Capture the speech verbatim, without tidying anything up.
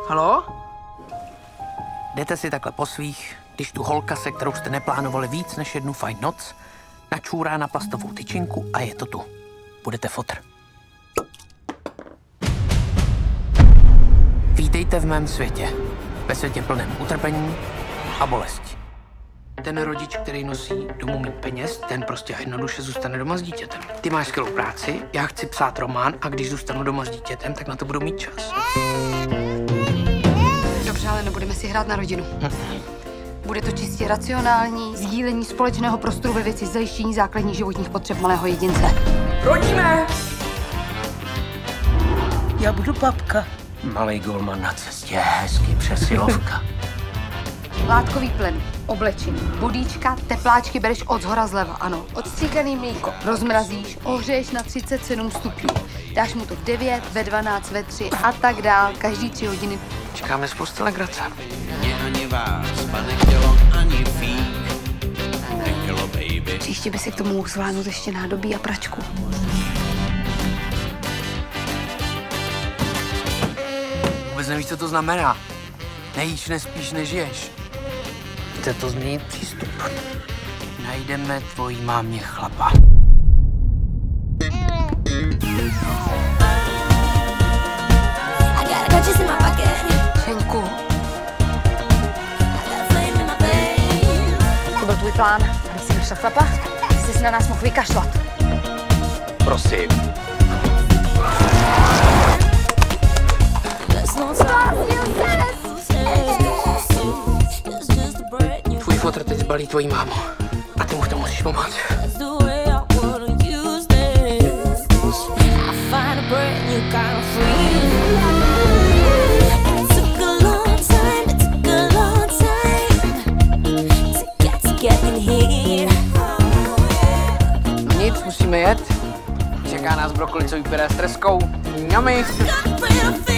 Haló? Jdete si takhle po svých, když tu holka, se kterou jste neplánovali víc než jednu fajn noc, načůrá na plastovou tyčinku a je to tu. Budete fotr. Vítejte v mém světě. Ve světě plném utrpení a bolesti. Ten rodič, který nosí domů mít peněz, ten prostě jednoduše zůstane doma s dítětem. Ty máš skvělou práci, já chci psát román a když zůstanu doma s dítětem, tak na to budu mít čas. Dobře, ale nebudeme si hrát na rodinu. Bude to čistě racionální sdílení společného prostoru ve věci zajištění základních životních potřeb malého jedince. Rodíme! Já budu babka. Malej golman na cestě, hezky přesilovka. Látkový plyn, oblečení, bodíčka, tepláčky bereš od zhora zleva, ano. Odstříkaný mlíko rozmrazíš, ohřeješ na třicet sedm stupňů. Dáš mu to v devět, ve dvanáct, ve tři a tak dál, každý tři hodiny. Čekáme spoustu legrace. Ani vás, pane chtělo ani fík. Nechtělo baby. Příště by si k tomu mohl zvládnout ještě nádobí a pračku. Vůbec nevíš, co to znamená. Nejíš, nespíš, nežiješ. Chce to změnit přístup. Najdeme tvojí mámě chlapa. Šeňku. To byl tvůj plán, aby si našla chlapa? Jsi si na nás mohl vykašlat. Prosím. Tvůj fotr teď zbalí tvojí mámu. A ty mu v tom musíš pomoct. Nic, musíme jet. Čeká nás brokolicový pyré s treskou. Mňami.